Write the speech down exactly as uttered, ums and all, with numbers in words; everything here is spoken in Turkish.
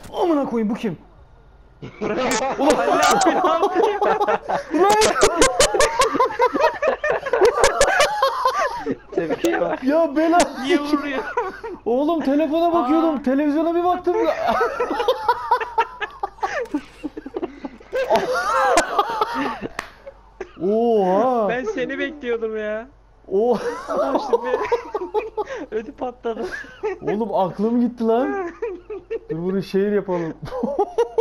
Amına koyayım bu kim? Tepkiye bak. Ya bela. Niye vuruyor? Oğlum telefona bakıyordum. Aa. Televizyona bir baktım. Oha. Ben seni bekliyordum ya. O Adam şimdi ödü patladı. Oğlum aklım gitti lan. Dur bunu şehir yapalım.